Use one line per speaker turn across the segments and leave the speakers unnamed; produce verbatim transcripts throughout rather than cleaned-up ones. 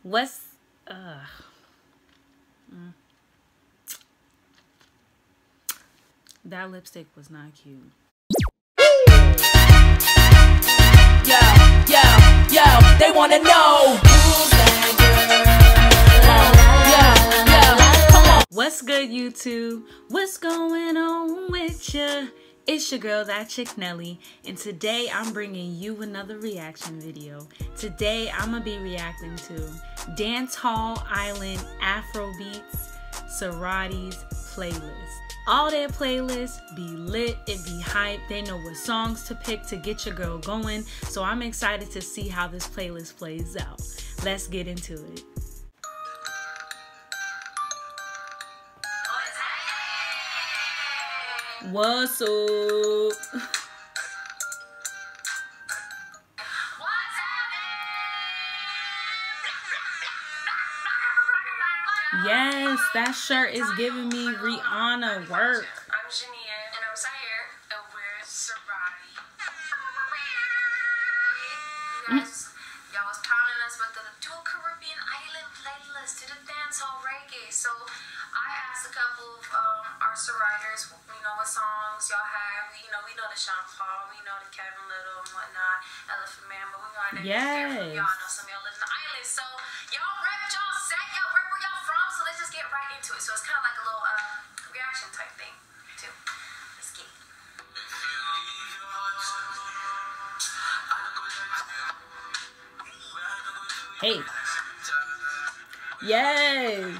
What's uh mm. That lipstick was not cute.
Yo, yo, yo, they wanna know who's that girl. Yo, yo, come on.
What's good, YouTube? What's going on with ya? It's your girl, That Chick Nelly, and today I'm bringing you another reaction video. Today I'm gonna be reacting to Dance Hall Island Afrobeats Sororities playlist. All their playlists be lit, it be hype. They know what songs to pick to get your girl going. So I'm excited to see how this playlist plays out. Let's get into it. What's up? Yes, that shirt is giving me Rihanna work.
I'm Jania and I'm Zaire and we're Sorority. You guys, y'all was pounding us with the dual Caribbean island playlist to the dancehall reggae. So I asked a couple of um, our sororities, you know, what songs y'all have. You know, we know the Sean Paul, we know the Kevin Little and whatnot, Elephant Man, but we wanted to
yes.
hear from y'all. I know some of y'all live in the island, so y'all rep y'all set, y'all rep where y'all from. So let's just get right into it. So it's kind of like a little uh, reaction type thing too. Let's get it.
Hey. Yes.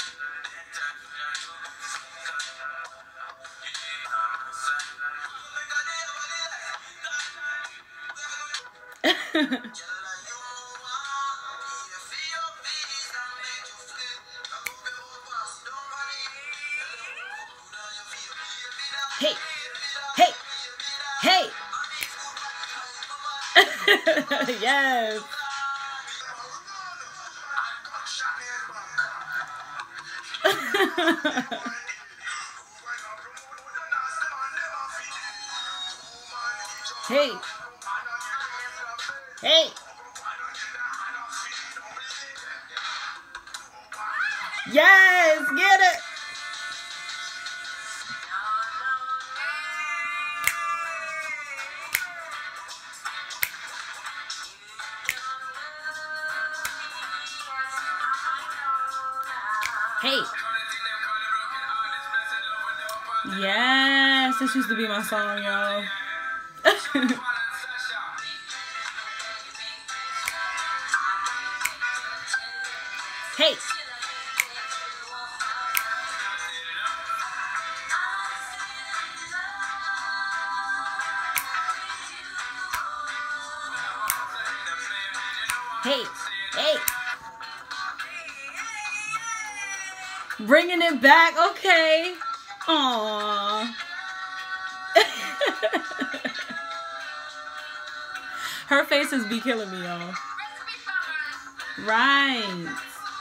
Hey, hey, hey. Yes. Hey. Hey. Yes, get it. Hey. Yes, this used to be my song, y'all. Hey. Hey. Hey. Bringing it back, okay. Aww. Her faces be killing me, y'all. Right.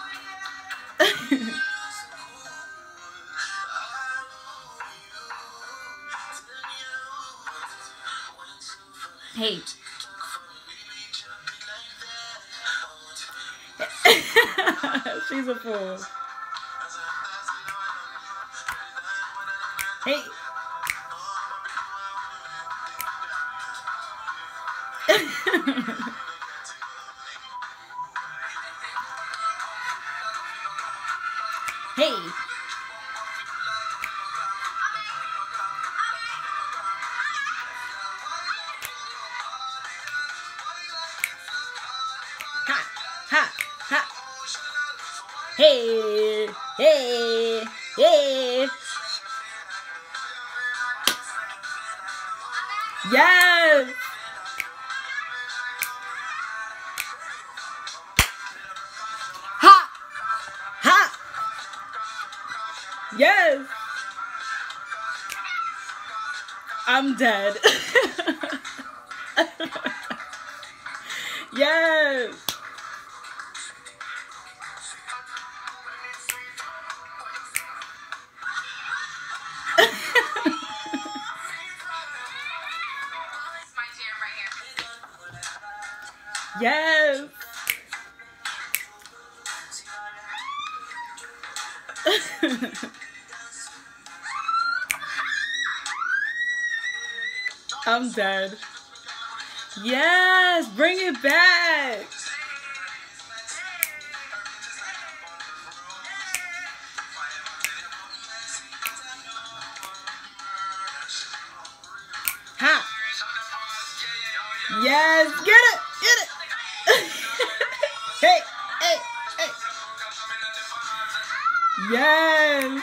Hey. She's a fool. Hey. Hey. Ha, ha, ha. Hey, hey, hey. Yes. Ha, ha. Yes. I'm dead. Yes. Yes. I'm dead. Yes, bring it back. Ha. Yes, get it, get it. Hey, hey, hey. Yes.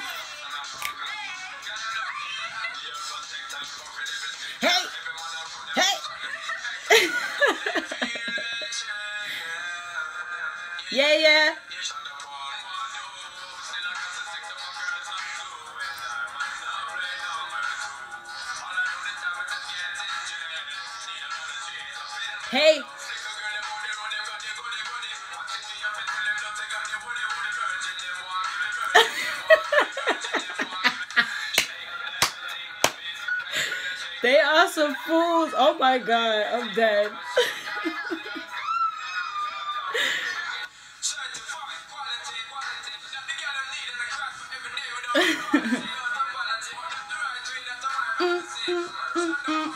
Hey, hey. Yeah, yeah. Hey. They are some fools. Oh my god, I'm dead. mm, mm, mm, mm.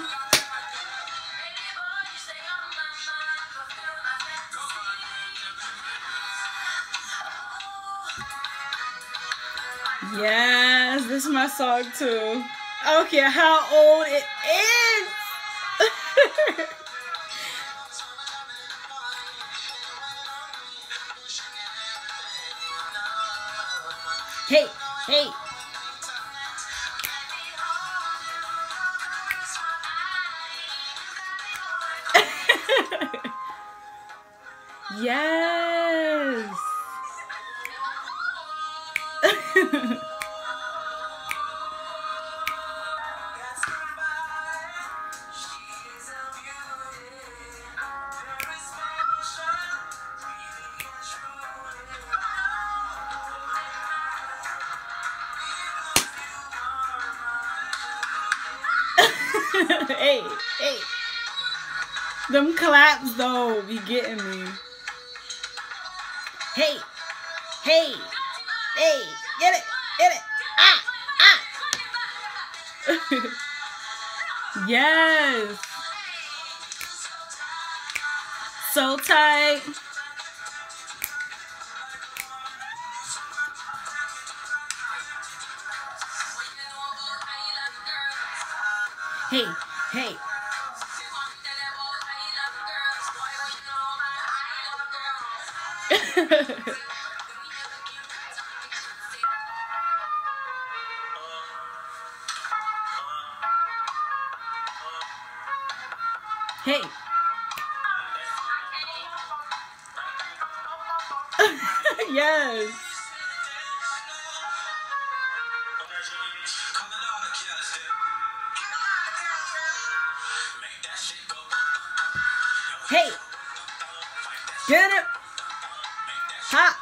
Yes, this is my song too. I don't care how old it is. Hey, hey. Yes. Hey, hey. Them claps though be getting me. Hey, hey, hey, get it, get it. Ah, ah. Yes. So tight. Hey, hey. Hey. Yes. Hey. Get it. Ha.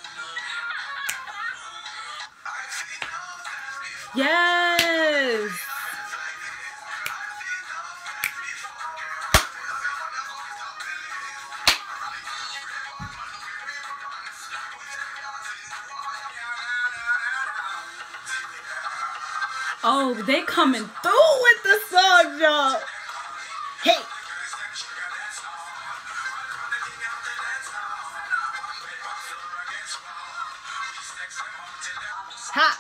Yes. Oh, they coming through with the song, y'all. Hey. Ha.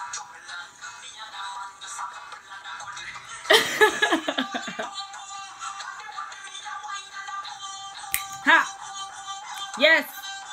Ha. Yes.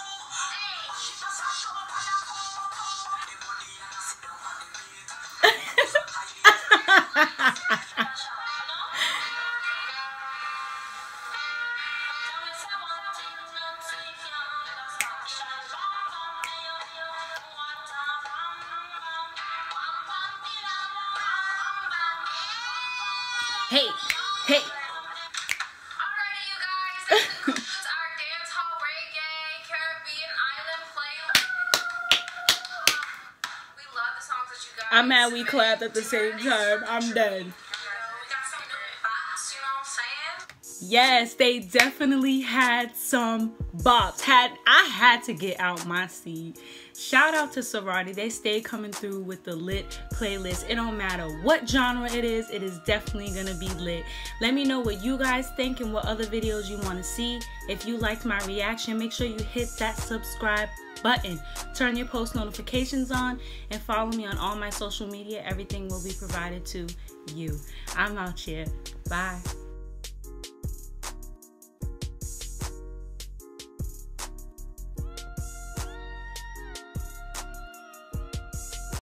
Hey, hey.
Alrighty, you guys, that concludes our dancehall reggae Caribbean island playlist. We love the songs that you guys.
I'm mad we clapped at the same time. I'm dead.
We got some new bops, you know what I'm saying?
Yes, they definitely had some bops. Had I had to get out my seat. Shout out to Sorority. They stayed coming through with the lit playlist. It don't matter what genre it is, it is definitely gonna be lit. Let me know what you guys think and what other videos you want to see. If you liked my reaction, make sure you hit that subscribe button, turn your post notifications on, and follow me on all my social media. Everything will be provided to you. I'm out here. Bye.